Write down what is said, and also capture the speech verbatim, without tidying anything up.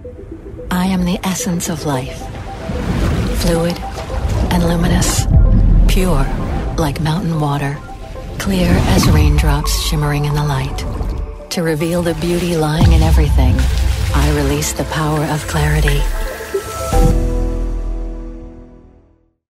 I am the essence of life, fluid and luminous, pure like mountain water, clear as raindrops shimmering in the light. To reveal the beauty lying in everything, I release the power of clarity.